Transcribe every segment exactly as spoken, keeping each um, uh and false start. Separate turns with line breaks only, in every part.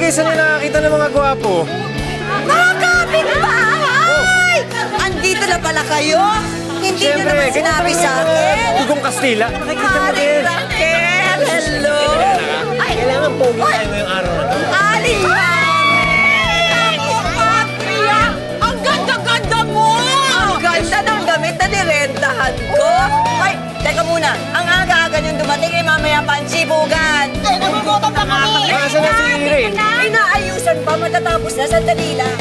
Sige, saan niyo nakakita ng mga gwapo?
Mga kapitbahay! Oh. Andito na pala kayo? Hindi niyo naman sinabi sa akin.
Dugong Kastila. Nakikita mo din.
Raquel, hello!
Ay, kailangan pogi tayo ngayong araw na to.
Aling Patria! Ang ganda-ganda mo! Ang ganda ng damit na nirentahan ko. Ay, teka muna. Ang aga-aga niyong dumating ay mamaya pansibugan. Eh, nagugutom na kami.
Masa na si Rain?
Ay, naayusan pa. Matatapos na. Sandali lang.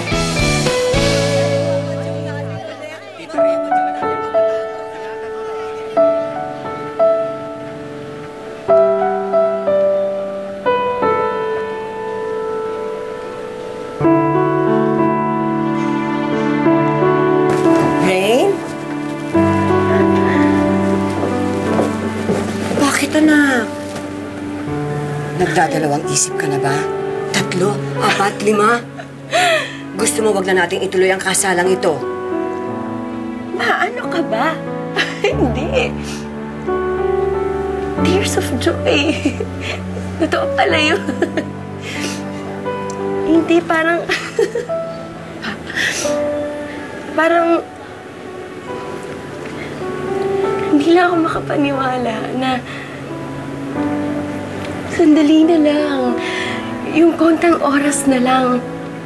Nagdadalawang isip ka na ba? Tatlo, apat, lima? Gusto mo wag na nating ituloy ang kasalang ito?
Ma, ano ka ba? Hindi. Tears of joy. Totoo pala yun. Hindi, parang... parang... Hindi lang ako makapaniwala na... Sandali na lang. Yung kontang oras na lang.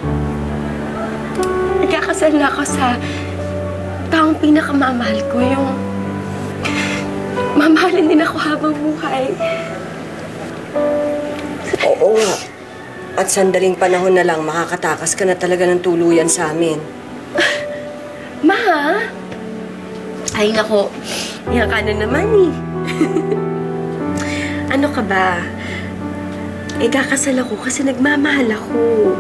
Ikakasal na ako sa taong pinakamamahal ko. Yung mamahalin din ako habang buhay.
Oo nga. At sandaling panahon na lang, makakatakas ka na talaga ng tuluyan sa amin.
Ma? Ay, nako. Yan ka na naman eh. Ano ka ba? Ikakasal ako kasi nagmamahal ako.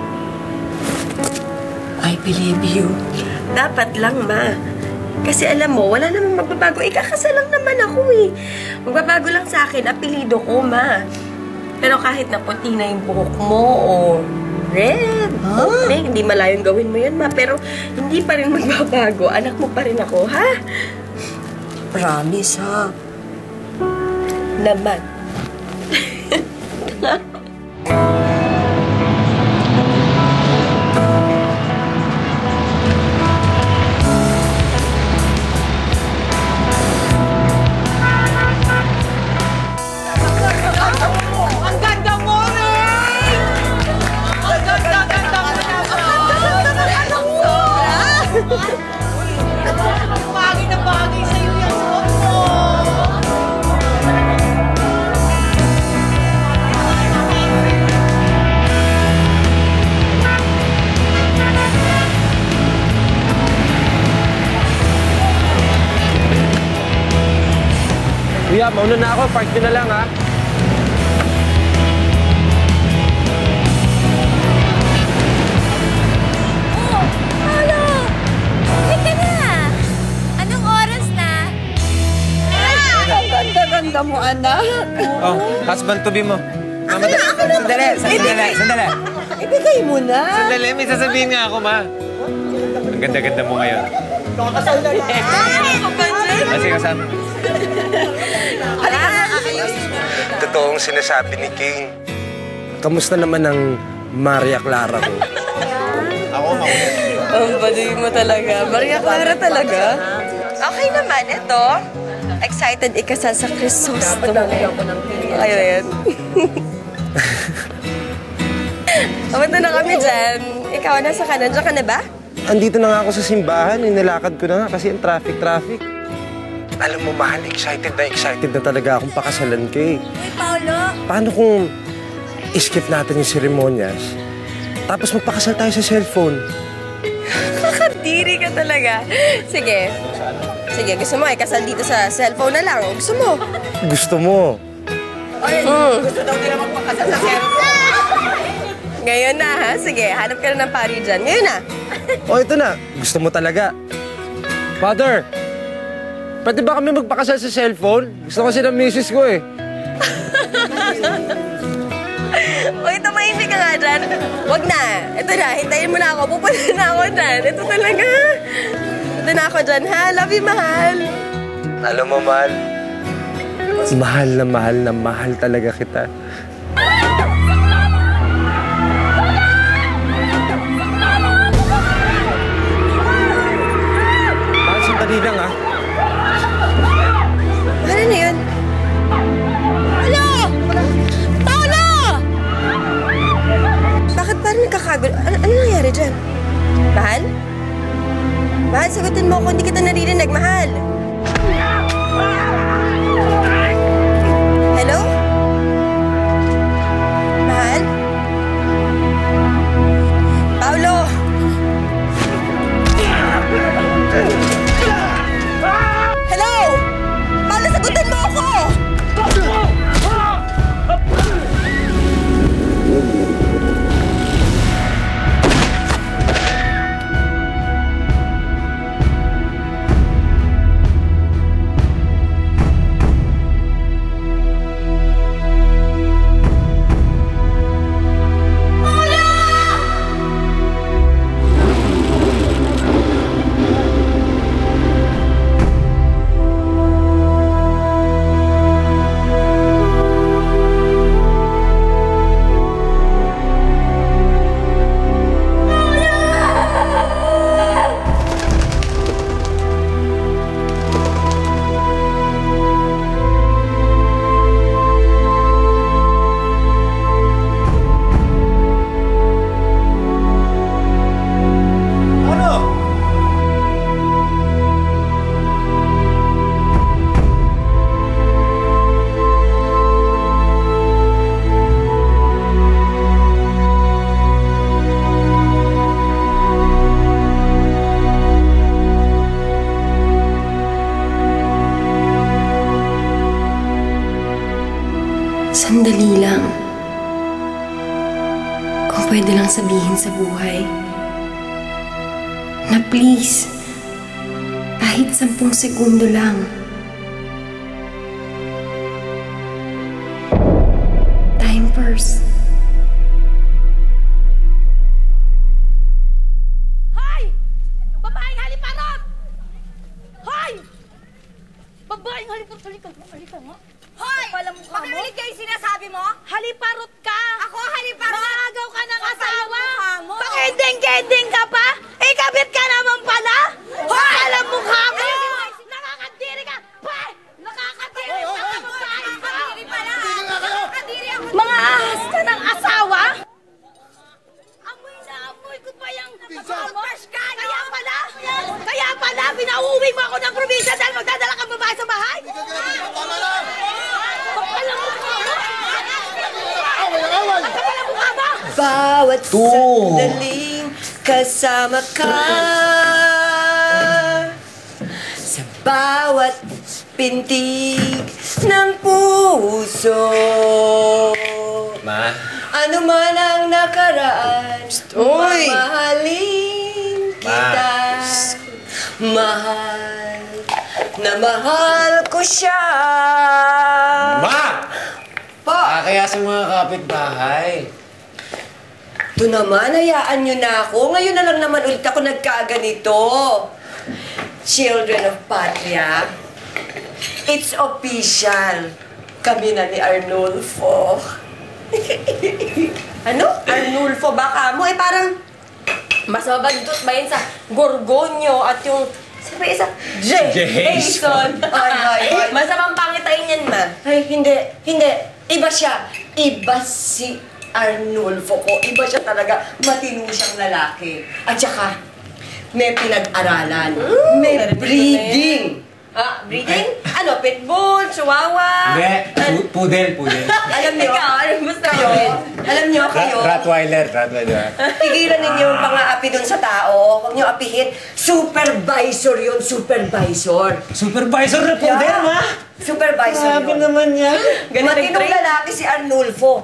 I believe you.
Dapat lang, Ma. Kasi alam mo, wala namang magbabago. Ikakasal lang naman ako eh. Magbabago lang sa akin, apelido ko, Ma. Pero kahit na puti na yung buhok mo o red, huh? o pink, hindi malayong gawin mo yun, Ma. Pero hindi pa rin magbabago. Anak mo pa rin ako, ha?
Promise, ha?
Naman.
Bagay na bagay sa'yo yung suot mo.
Kuya, mauna na ako. Park nyo na lang, ha?
Ganda mo, anak.
Oh, husband to be mo. Mama, sandali, sandali, sandali.
Ibigay mo na.
Sandali, may sasabihin nga ako, Ma. Ang ganda-ganda mo ngayon.
Nakakasal na rin.
Kasi kasama.
Totoong sinasabi ni King.
Kamusta naman ang Maria Clara ko?
Ako, mauna.
Ang baduy mo talaga. Maria Clara talaga. Okay naman, ito. Excited ikasal sa Crisostomo. Ayaw yan. Papunta na kami dyan. Ikaw, nasa ka na? Diyan ka na ba?
Andito na nga ako sa simbahan. Inilakad ko na nga kasi ang traffic-traffic. Alam mo, mahal, excited na excited na talaga akong pakasalan ko eh.
Uy, Paolo!
Paano kung skip natin yung seremonyas, tapos magpakasal tayo sa cellphone?
Kakadiri ka talaga. Sige. Sige, gusto mo ikasal dito sa cellphone na lang. Gusto mo?
Gusto mo?
Ay,
Mm.
gusto daw nila magpakasal sa cellphone.
Ngayon na, ha? Sige, hanap ka na ng pari dyan. Ngayon na.
O, ito na. Gusto mo talaga. Father, pwede ba kami magpakasal sa cellphone? Gusto kasi ng misis ko eh.
Uy, tumahimik ka nga dyan. Wag na. Ito na, hintayin mo na ako. Pupunta na ako dyan. Ito talaga. Ito na ako dyan, ha? Love you, mahal.
Alam mo, mahal.
Mahal na mahal na mahal talaga kita.
Mahal, sagutin mo ako. Hindi kita naririnig, mahal. Hello? Mahal? Paulo! Hello? Paulo, sagutin mo ako! Sandali lang. Kung pwede lang sabihin sa buhay na please, kahit sampung segundo lang. Time first.
Hoy! Babaeng haliparot! Hoy! Babaeng haliparot! Halika nga, halika nga.
Hoy! Makinig kayo sinasabi mo?
Haliparot ka!
Ako haliparot!
Maagaw ka ng asawa!
mukha mo.
Pakending-kending ka pa? Ikabit ka naman pala! Hoy! Alam mukha mo! Nakakadiri ka! Hoy! Nakakadiri ka!
Nakakadiri pala! Nakakadiri ako!
Mga ahas ka ng asawa? Amoy na amoy ko pa yung asawa. Kaya pala, kaya pala, pinauwi mo ako ng probinsya dahil magdadala kang babae sa bahay?
Tama na!
Alam mo ka mo? Alam mo ka mo?
Bawat sandaling kasama ka, sa bawat pintig ng puso.
Ma?
Ano man ang nakaraan,
Uy!
mamahalin kita. Mahal na mahal ko siya.
Ma!
Po,
Ah, kaya sa mga kapitbahay.
ito naman, hayaan nyo na ako. Ngayon na lang naman ulit ako nagkaganito. Children of Patria, it's official. Kami na ni Arnulfo. Ano? Arnulfo baka mo? Eh parang mas mabagdot ba yun sa Gorgonyo at yung sabi isa? Jason. Ay, ay, ay.
Masamang pangitain yan, ma.
Ay, hindi. Hindi. Iba siya. Iba si Arnulfo ko. Iba siya talaga. Matino siyang lalaki. At saka, may pinag-aralan. May breeding.
Ah, breeding? Ano, pitbull, chihuahua?
Hindi, pu- pudel, pudel.
Alam niyo,
Ikaw, ano gusto
kayo,
mo?
alam niyo, kayo,
Rottweiler, Rottweiler.
tigilan ninyo yung pang-aapi dun sa tao. Huwag niyo apihin. Supervisor yun, supervisor.
Supervisor na pudel,
Yeah.
ma!
Supervisor
Sabi
yun.
naman niya.
Matinong lalaki si Arnulfo.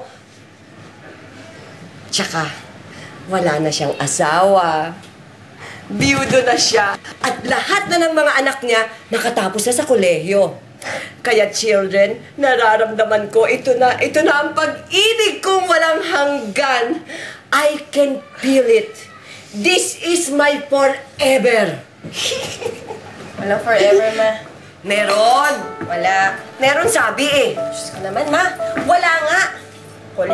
Tsaka, wala na siyang asawa. Biyudo na siya. At lahat na ng mga anak niya nakatapos na sa kolehiyo. Kaya children, nararamdaman ko, ito na, ito na ang pag-ibig kong walang hanggan. I can feel it. This is my forever.
Walang forever, ma.
Meron.
Wala.
Meron sabi eh.
Diyos ko naman, ma.
Wala nga.
Kulit.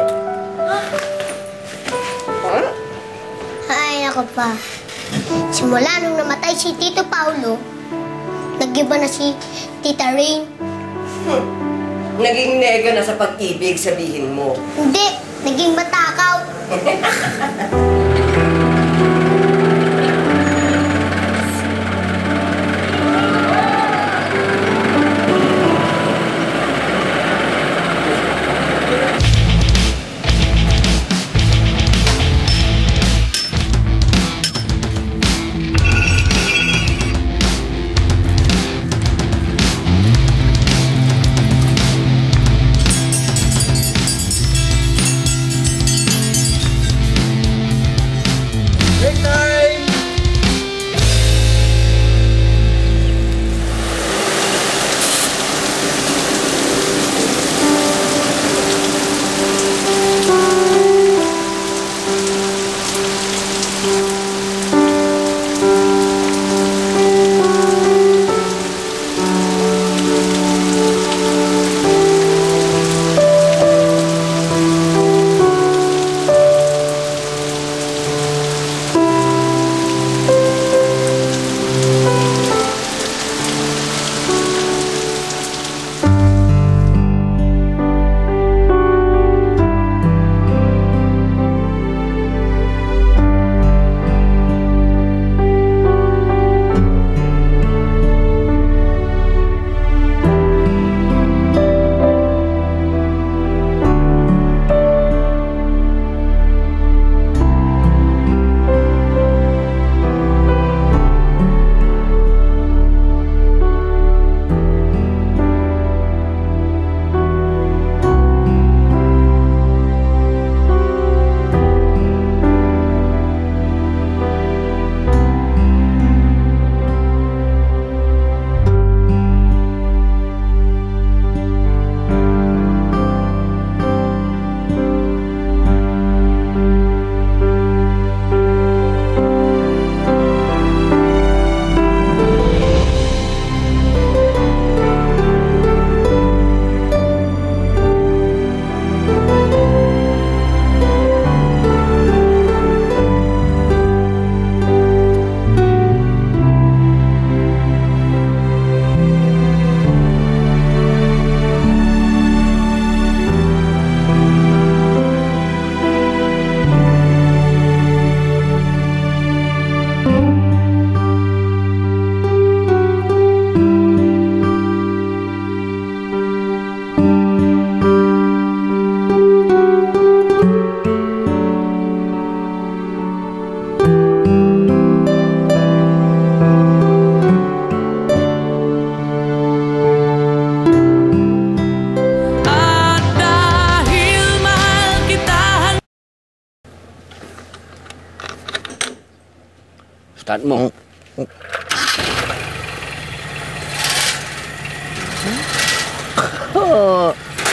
Ay, ako pa. Simula nung namatay si Tito Paulo, nag-iba na si Tita Rain.
Hmm. Naging nega na sa pag-ibig, sabihin mo.
Hindi, naging matakaw.
Start mo.
Oh.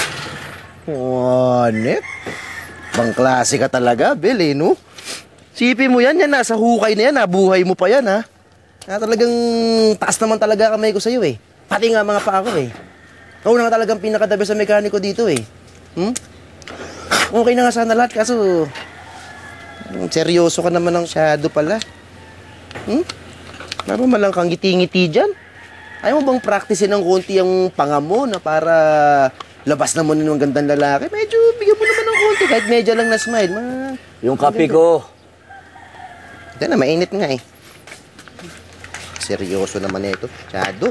Wanet. Bang klase ka talaga, Bel, eh, no? Sipin mo yan, yan, nasa hukay na yan, nabuhay mo pa yan, ha? Na talagang taas naman talaga kamay ko sa'yo, eh. Pati nga mga paa ko, eh. Ikaw na nga talagang pinakadabi sa mekaniko dito, eh. Hmm? Okay na nga sana lahat, kaso... seryoso ka naman ng shadow pala. Hmm? Meron man lang kang ngiti-ngiti dyan. Ayaw mo bang practicein ng konti ang panga mo na para labas naman ng gandang lalaki? Medyo bigyan mo naman ng konti kahit medyo lang na smile. Ma
Yung kape ko.
Ito na, mainit nga eh. Seryoso naman ito. Shadow.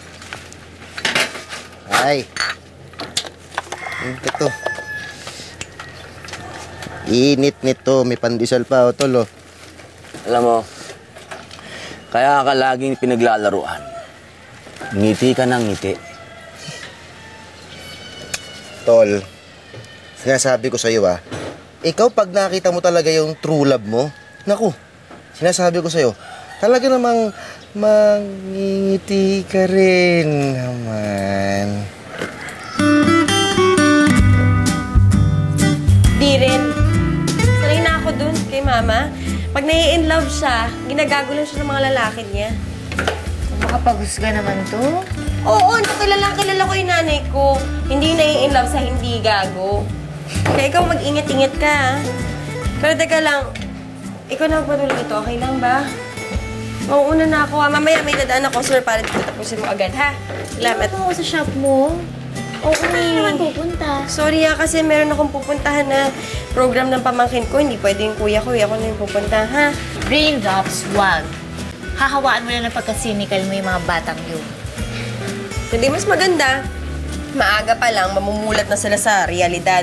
Ay. Ito. Init nito. May pandesal pa, o tol, oh.
Alam mo, kaya ka laging pinaglalaruan. Ngiti ka ng ngiti.
Tol, sinasabi ko sa'yo, ah, ikaw pag nakita mo talaga yung true love mo, naku, sinasabi ko sa'yo, talaga namang mangingiti ka rin naman.
Di rin. Sanay na ako dun kay Mama. Pag nai-in love siya, ginagago lang siya ng mga lalaki niya.
Makapaghusga naman to.
Oo, nakilala kilala ko yung nanay ko. Hindi nai-in love sa hindi gago. Kaya ikaw mag-ingat-ingat ka, ha? Pero teka lang, ikaw na magpatuloy ito, okay lang ba? Mauuna na ako, ha? Mamaya may dadaan ako, sir, para dito tapusin mo agad, ha? Salamat.
Ano ako sa shop mo?
Oo,
Saan naman pupunta?
Sorry, ha, kasi meron akong pupuntahan na program ng pamangkin ko. Hindi pwede yung kuya ko, ako na yung pupunta, ha?
Raindrops, wag. Hahawaan mo na ng pagka-cynical mo yung mga batang yun.
Hindi mas maganda. Maaga pa lang, mamumulat na sila sa realidad.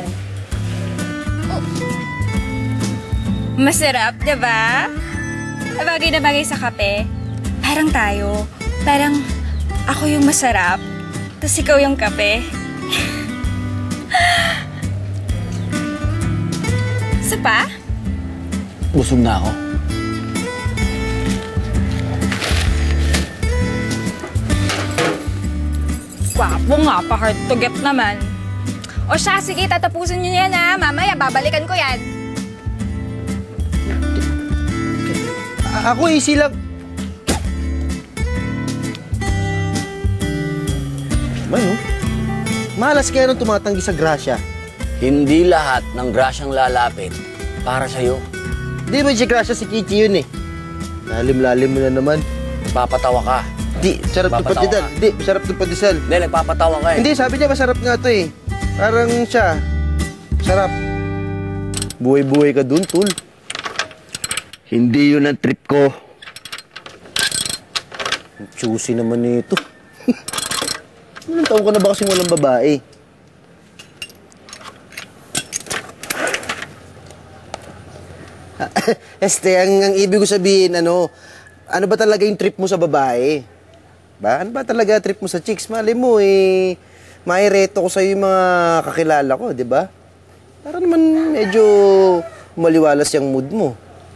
Masarap, diba? Bagay na bagay sa kape. Parang tayo. Parang ako yung masarap, tapos ikaw yung kape. Isa pa?
Busog na ako.
Gwapo nga, pa-hard to get naman. O siya, sige, tatapusin niyo yan, ha? Mamaya, babalikan ko yan.
A- ako easy lang. Ano? Malas kaya nung tumatanggi sa grasya.
Hindi lahat ng grasyang lalapit para sa'yo.
Di ba si grasya si Kichi yun eh? Lalim-lalim mo na naman.
Papatawa ka.
Di, sarap ng
Papatawa
pandesal.
ka.
Di, sarap ng pandesal.
Hindi, nagpapatawa ka eh.
Hindi, sabi niya masarap nga to eh. Parang siya. Sarap. Buhay-buhay ka dun, tol. Hindi yun ang trip ko. Juicy naman nito. Ilang taon ka na ba kasing walang babae? Este, ang, ang ibig ko sabihin, ano, ano ba talaga yung trip mo sa babae? Ba? Ano ba talaga trip mo sa chicks? Mali mo, eh, maireto ko sa'yo yung mga kakilala ko, di ba? Para naman medyo maliwalas yung mood mo.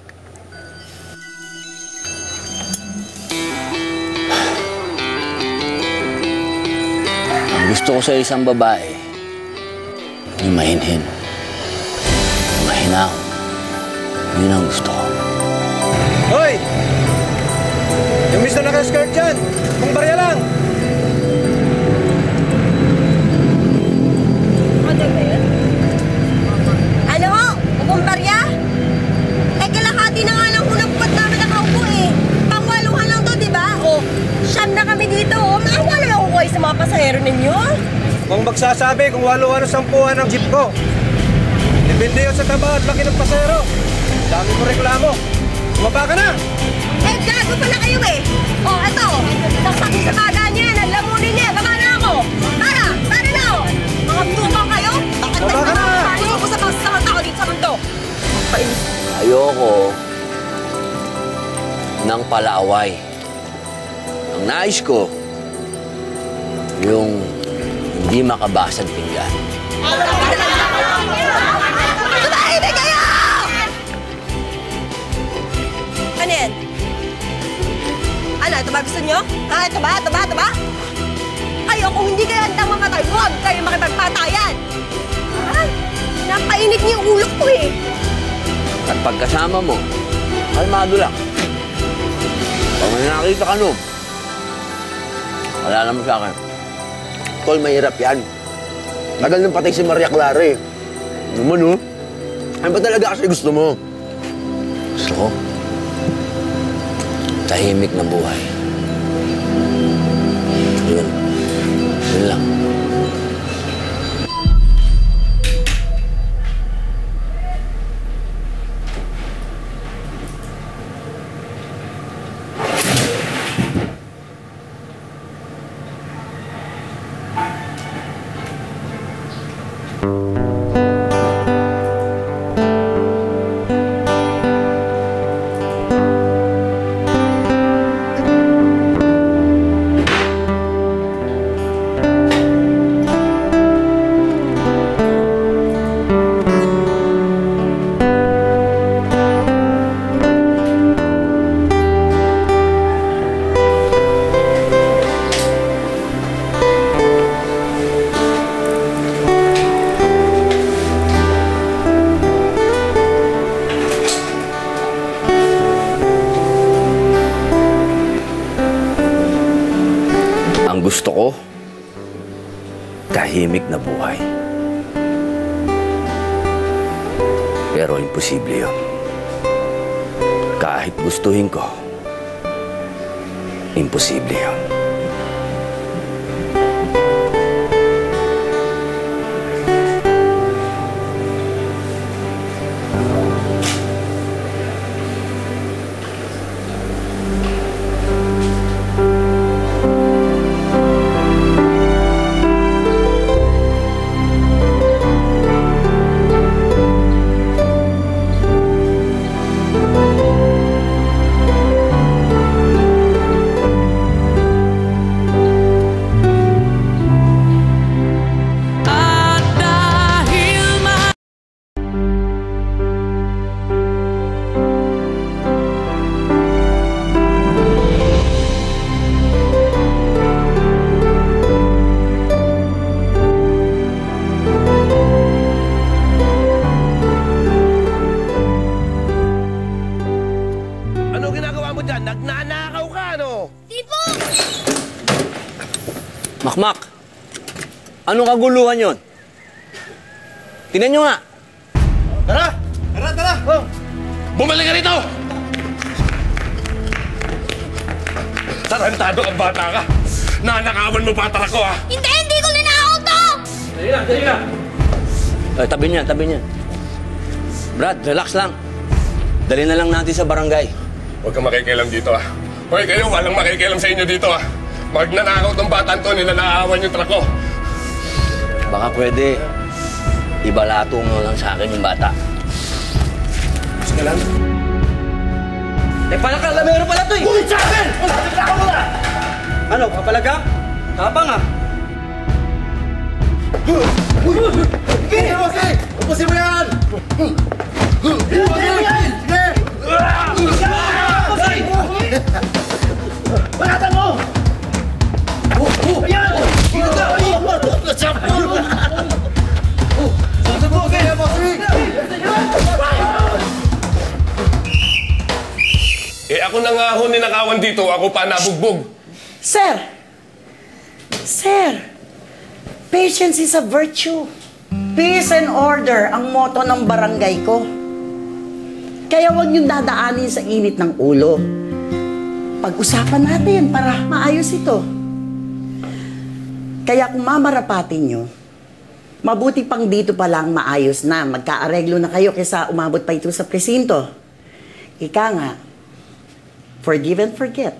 Ang gusto ko sa isang babae, yung mahinhin, yung mahinaw. Yun ang gusto ko.
Hoy! Yung mister na naka-skirt dyan, kung barya lang.
Ano ba yun? Ano ho? Kukumbarya? Eh, kalahati na nga lang hulagpat namin nakaupo eh. Pangwaluhan lang to, di ba? O, siyam na kami dito. O, maawa na lang ako kayo sa mga pasahero ninyo.
Kung magsasabi kung walo-walo sampuhan ang jeep ko. Depende yun sa taba at laki ng pasero. Dami mo reklamo. Bumaba ka na!
Eh, gago pala kayo eh. O, eto. Nasakit sa baga niya. Nalamunin niya. Baba na ako. Para! Para na ako. Mga tupang kayo? Bakit
Baba ka na!
Gusto ko sa mga sasamang tao dito sa mundo. Painis.
Ayoko ng palaaway. Ang nais ko, yung hindi makabasag pinggan.
Tumahimik kayo! Ano yan?
Ito ba gusto nyo? Ha? Ito ba? Ito ba? Ito ba? Kayo, kung hindi kayo handang mamatay, huwag kayo makipagpatayan! Ha? Napainit niyo yung ulo ko eh!
At pagkasama mo, kalmado lang. Pag may nakita ka nun, alala mo sa akin.
Tol, mahirap yan. Tagal nang patay si Maria Clara eh. Naman, oh. Ano ba talaga kasi gusto mo?
Gusto ko, tahimik na buhay. Yun. Yun lang. Gusto ko, tahimik na buhay. Pero imposible yun. Kahit gustuhin ko, imposible yun. Makmak! Anong kaguluhan yon? Tingnan nyo nga!
Tara! Tara, tara! Oh.
Bumalik ka rito! Tarantado ang bata ka! Nanakawan mo bata ko, ha?
Hindi! Hindi ko ninakaw to!
Dali lang, dali lang! Ay, tabi niyan, tabi niyan. Brad, relax lang. Dali na lang natin sa barangay.
Huwag kang makikialam dito, ha? Hoy, kayo, walang makikialam sa inyo dito, ha? Pag nanakaw tong batang to, nilanaawan yung truck ko.
Baka pwede, ibalato mo lang sa akin yung bata.
Sige lang. Eh, palakal na meron pala to eh! Bukit sa akin! Wala, mo na! Ano, papalaga? Tapang ah! Sige! Sige! Upusin mo yan! Upusin mo yan! Sige! Balatan mo! Ayan!
Eh, ako na nga ho ninakawan dito. Ako pa nabugbog.
Sir! Sir! Patience is a virtue. Peace and order ang motto ng barangay ko. Kaya huwag niyong dadaanin sa init ng ulo. Pag-usapan natin para maayos ito. Kaya kung mamarapatin nyo, mabuti pang dito pa lang maayos na. Magkaareglo na kayo kaysa umabot pa ito sa presinto. Ika nga, forgive and forget.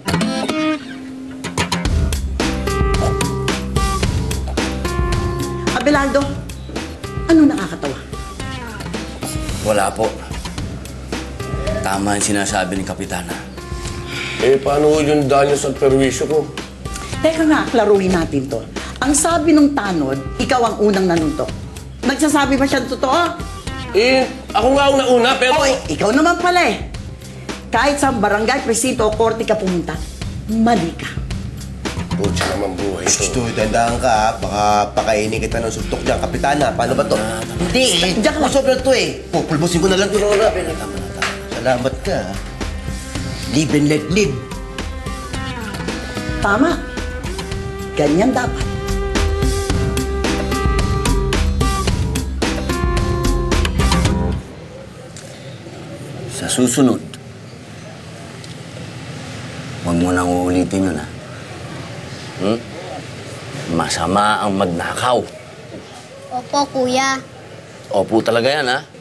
Abelardo, ano nakakatawa?
Wala po. Tama yung sinasabi ni Kapitana.
Eh, paano yung danyos at perwisyo ko?
Teka nga, klaruhin natin to. Ang sabi ng tanod, ikaw ang unang nanuntok. Nagsasabi ba siya ng totoo?
Eh, ako nga ang nauna, pero...
Oh, eh, ikaw naman pala eh. Kahit sa barangay, presinto o korte ka pumunta, mali ka.
Pucha naman buhay ito. Shh, dandaan ka ha. Baka pakainin kita ng suntok dyan. Kapitana, paano ba to? Hindi eh. Diyan ka sobrang to eh. Pupulbusin ko na lang ito. Salamat ka ha. Live and let live.
Tama. Ganyan dapat.
Sa susunod, huwag mo nang uulitin yun, ha? Hmm? Masama ang magnakaw.
Opo, kuya.
Opo talaga yan, ha?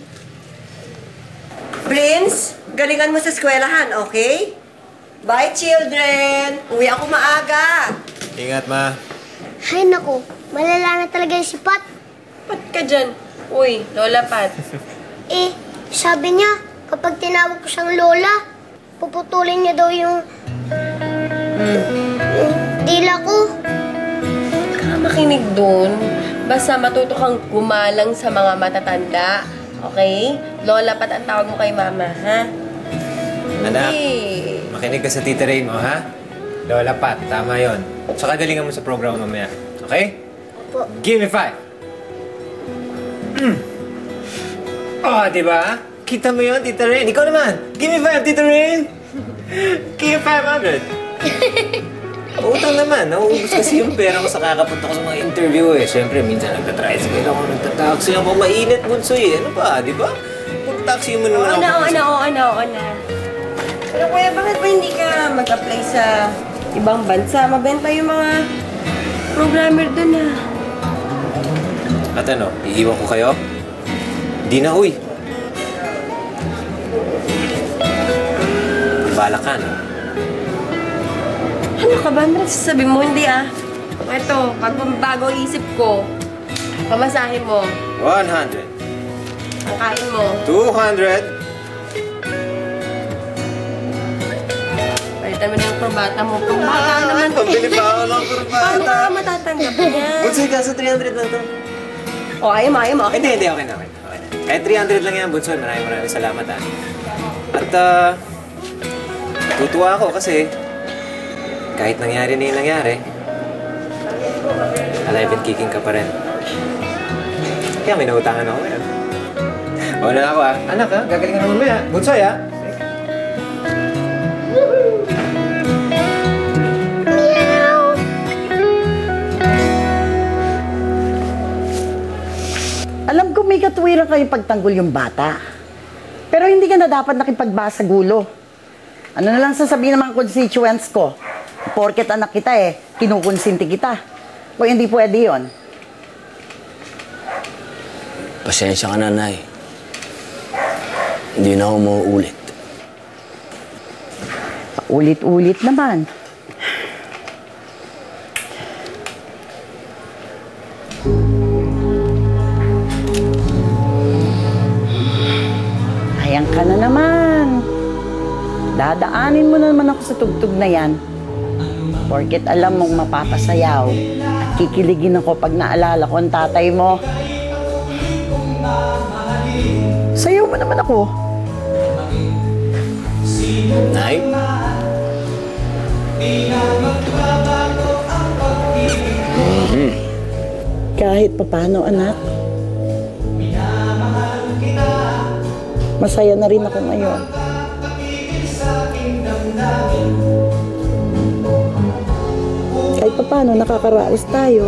Prince, galingan mo sa eskwelahan, okay? Bye, children! Uwi ako maaga.
Ingat, ma.
Ay, naku. Malala na talaga yung si Pat.
Pat ka dyan. Uy, Lola Pat.
Eh, sabi niya, kapag tinawag ko siyang Lola, puputulin niya daw yung... yung dila ko.
Huwag ka makinig dun. Basta matuto kang gumalang sa mga matatanda. Okay? Lola Pat ang tawag mo kay Mama, ha?
Anak,
Hindi.
makinig ka sa Tita Rain mo, ha? Lola Pat, tama yon. Tsaka galingan mo sa program mamaya. Okay?
Opo.
Give me five. Mm. Oh, di ba? Kita mo yun, Tita Rain. Ikaw naman. Give me five, Tita Rain. Give me five hundred. Utang naman. Nauubos kasi yung pera ko sa kakapunta ko sa mga interview eh. Siyempre, minsan nagtatricycle ako, nagtataxi ako. Mainit, bunso eh. Ano ba, di ba? Pag-taxi mo naman
Oo
ako.
na, oo na, oo na, oo na. Pero kuya, bakit ba hindi ka mag-apply sa ibang bansa? Mabenta yung mga programmer dun, ha?
At ano, iiwan ko kayo? Di na, uy. Bala ka, no?
Ano ka ba? Ano sasabi mo? Hindi, ah. Ito, pag bago isip ko, pamasahin mo,
one hundred.
ang kain mo.
two hundred.
Palitan mo na yung kurbata mo. Kurbata naman.
Pambili pa ako ng kurbata.
Paano ka matatanggap niya?
Bunsoy, kaso three hundred lang to.
O, ayaw mo, ayaw mo.
Hindi, hindi. Okay na, okay na. Okay na. Kahit three hundred lang yan, Bunsoy. Maraming maraming salamat, ha. At, ah, tutuwa ako kasi kahit nangyari na yung nangyari, alive and kicking ka pa rin. Kaya may nautangan ako ngayon. O na ako, ha. Anak, ha. Gagalingan mo mamaya. Bunsoy, ha.
Alam ko may katwiran kayo pagtanggol yung bata. Pero hindi ka na dapat nakipagbasa gulo. Ano na lang sasabihin ng mga constituents ko? Porket anak kita eh, kinukonsinti kita. O hindi pwede yon.
Pasensya ka na, Nay. Hindi na ako mauulit.
Ulit-ulit naman. Ayan ka na naman. Dadaanin mo na naman ako sa tugtog na yan. Porket alam mong mapapasayaw at kikiligin ako pag naalala ko ang tatay mo. Sayaw mo naman ako.
Nay?
Mm-hmm. Kahit papano, anak. Masaya na rin ako ngayon. Kahit papano, nakakaraos tayo.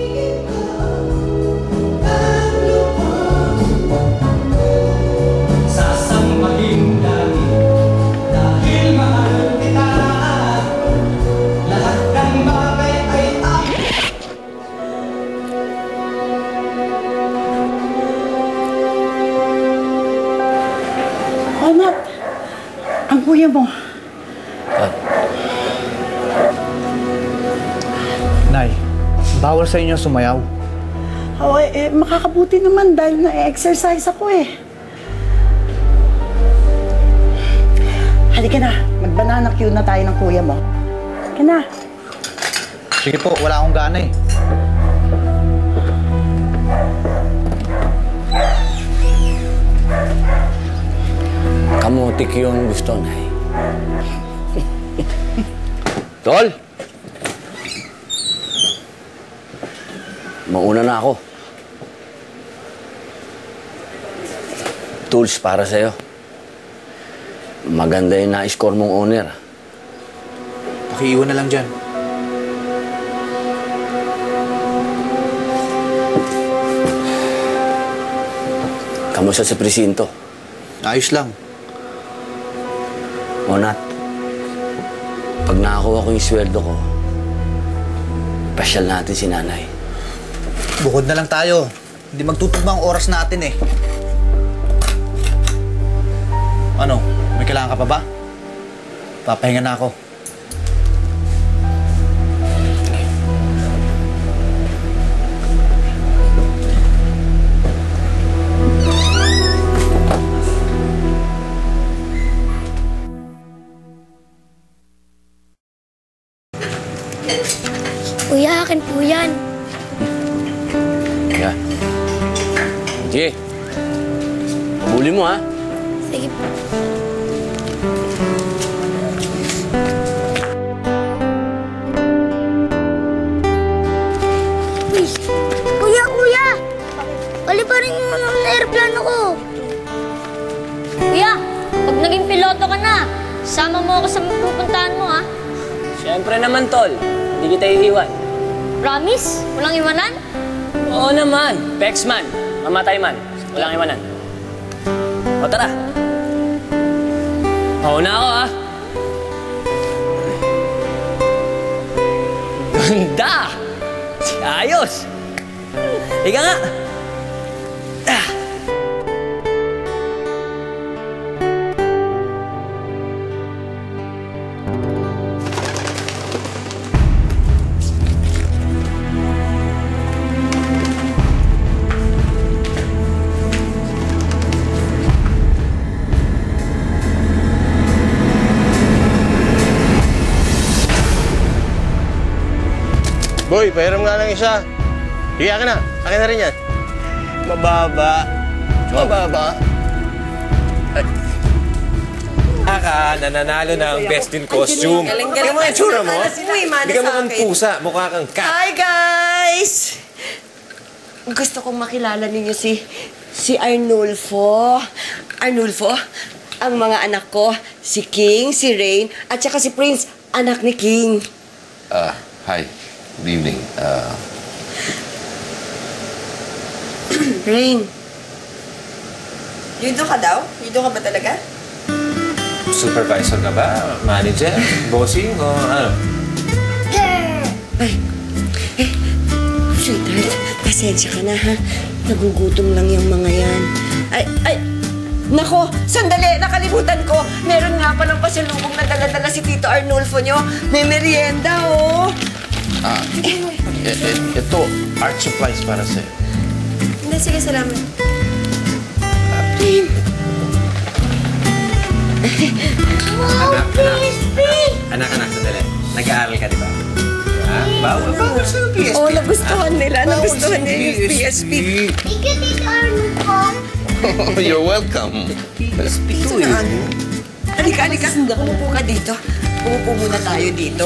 Anak, ang kuya mo.
Ah.
Nay, bawal sa inyo sumayaw.
Oh, eh, makakabuti naman dahil na-exercise ako eh. Halika na, mag-banana cue na tayo ng kuya mo. Halika na.
Sige po, wala akong gana eh.
Kamutik yung gusto, Nay. Tol! Mauna na ako. Tools para sa'yo. Maganda yung na-score mong owner.
Pakiiwan na lang dyan.
Kamusta sa presinto?
Ayos lang.
O Nat, pag nakakuha ko yung sweldo ko, pasyal natin si nanay.
Bukod na lang tayo. Hindi magtutugma ang oras natin eh. Ano? May kailangan ka pa ba? Papahinga na ako.
Kuya, akin po yan.
Yeah. Sige. Pabuli mo, ha?
Sige po. Uy, kuya, kuya! Pali pa rin yung ng aeroplano ko.
Kuya, pag naging piloto ka na, sama mo ako sa pupuntahan mo, ha?
Siyempre naman, Tol. Hindi kita iiwan.
Promise? Walang iwanan?
Oo naman. Pex man. Mamatay man. Walang iwanan. O tara. Mauna ako, ha? Ganda! Ayos! Ika nga! Ah.
Boy, pahiram nga ng isa. Sige, akin na. Akin na rin yan. Mababa. Mababa.
Aka, nananalo na ang best in costume. Tingnan mo yung tsura mo. Hindi ka mukhang pusa, mukha kang cat.
Hi, guys! Gusto kong makilala ninyo si... si Arnulfo. Arnulfo, ang mga anak ko, si King, si Rain, at saka si Prince, anak ni King.
Ah, uh, hi. Good evening. Uh...
Rain. Yudo ka daw? Yudo ka ba talaga?
Supervisor ka ba? Manager? Bossing? O ano?
Ay, eh, sweetheart, pasensya ka na ha. Nagugutom lang yung mga yan. Ay, ay, nako, sandali, nakalimutan ko. Meron nga palang pasalubong na dala-dala si Tito Arnulfo nyo. May merienda, oh.
Ah, eh, eh, ito, art supplies para sa'yo.
Hindi, sige, salamat.
Rain.
Wow, crispy!
Anak, anak, sandali. Nag-aaral ka, di ba? Ha? Bawal, bawal sa P S P.
Oh, nagustuhan nila. Nagustuhan nila yung P S P.
Thank you, Tito Arnulfo.
You're welcome.
P S P ito na. Halika, halika. Umupo ka dito. Umupo muna tayo dito.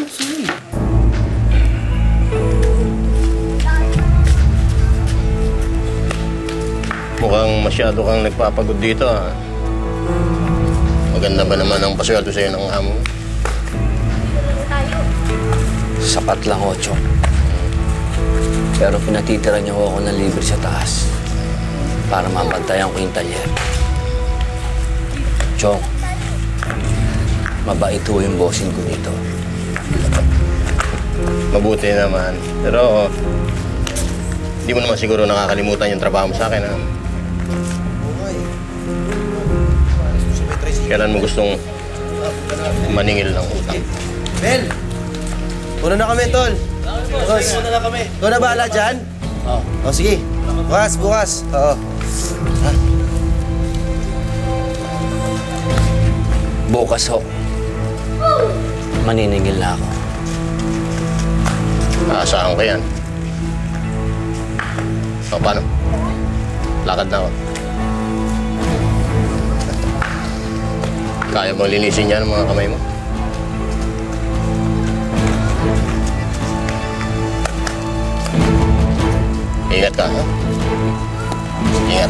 Mukhang masyado kang nagpapagod dito, ha? Maganda ba naman ang pasweldo sa'yo ng amo?
Sapat lang, Ocho. Pero pinatitira niyo ako ng libre sa taas para mabantayan ko yung talyer. Chong, mabait ho yung bossing ko dito.
Mabuti naman. Pero, hindi mo naman siguro nakakalimutan yung trabaho mo sa akin, ha? Kailan mo gustong maningil ng utang?
Ben! Una na kami, Tol. Bukas. Una na kami. Ikaw na bahala dyan? Oo. Oh. O, sige. Bukas, bukas. Oo. Ha?
Bukas ho. Maniningil na ako.
Aasahan ko yan. O, paano? Lakad na ako. Kaya bang linisin yan ang mga kamay mo?
Ingat ka, ha? Ingat.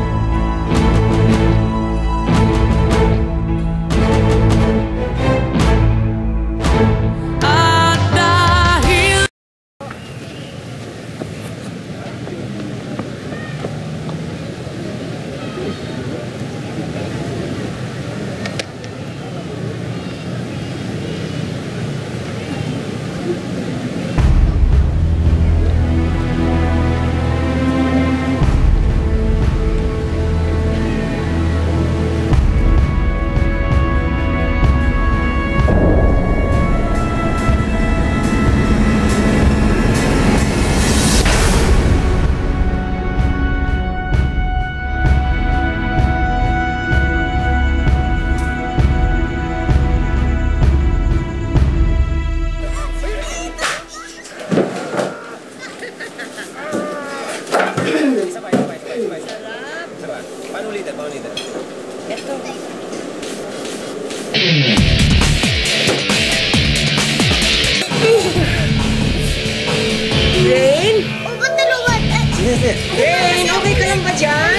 Rain?
Oh, ba't naluwag?
Rain, okay ka lang ba dyan?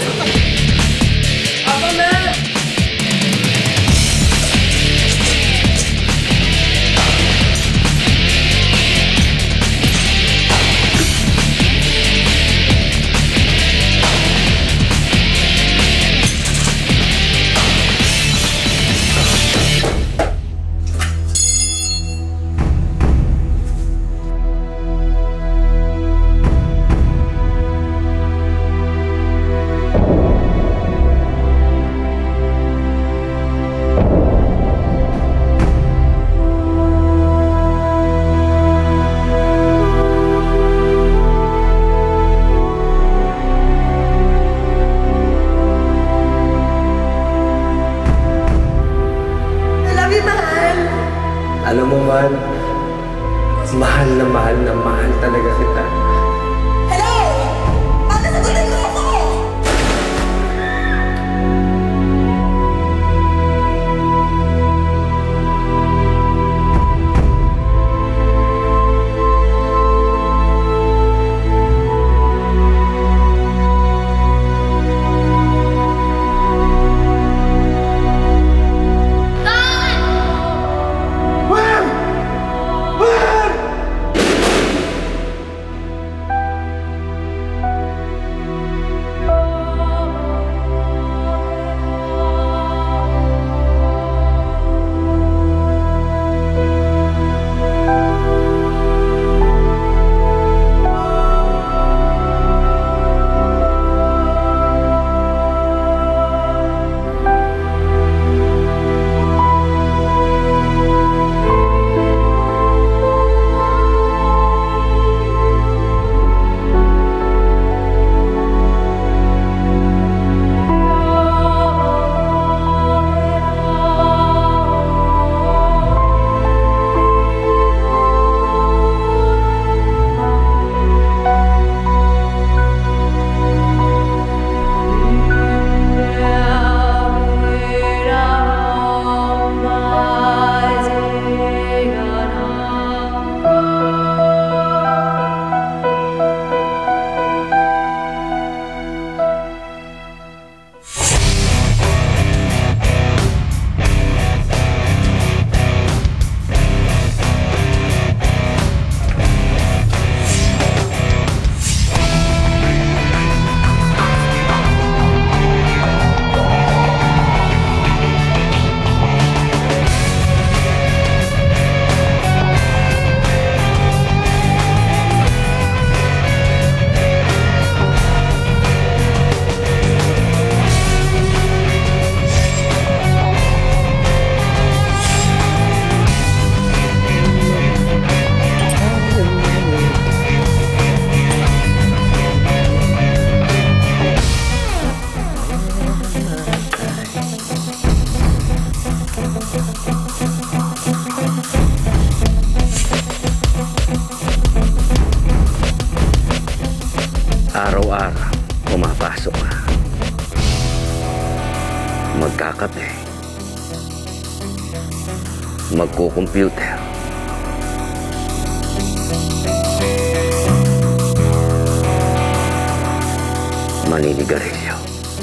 Ako na!
Alam mo, man, mahal na mahal na mahal talaga kita.
Hello! Bakit nagutin mo ako?
Araw-araw, pumapasok ka. Magkakape. Magko-computer. maninigarilyo.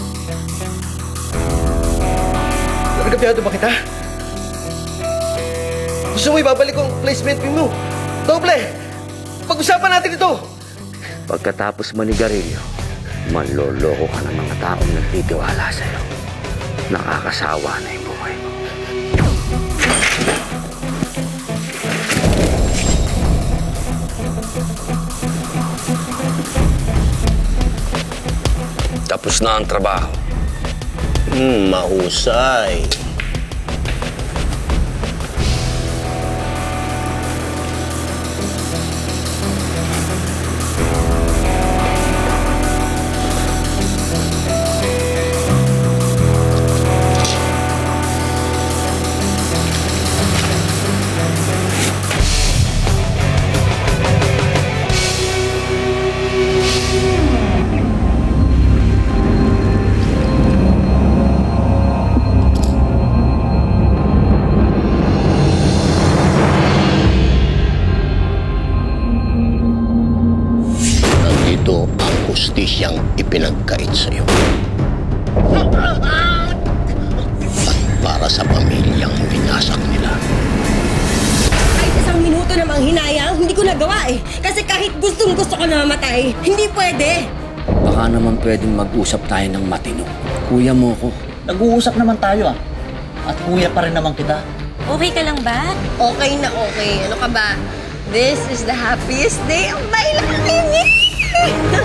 Nagkapiyado ba kita? Gusto mo ibabalik ko ang placement fee mo? Doble! Pag-usapan natin ito!
Pagkatapos manigarilyo, manloloko ka ng mga taong nagtitiwala sa'yo. Nakakasawa na yung buhay mo.
Tapos na ang trabaho. Hmm, mahusay. Siyang ipinagkait sa iyo. At para sa pamilyang binasak nila.
Kahit isang minuto namang hinayang, hindi ko nagawa eh. Kasi kahit gustong gusto ko na mamatay, hindi pwede.
Baka naman pwedeng mag-usap tayo ng matino. Kuya mo ko.
Nag-uusap naman tayo ah. At kuya pa rin naman kita.
Okay ka lang ba? Okay na okay. Ano ka ba? This is the happiest day of my life!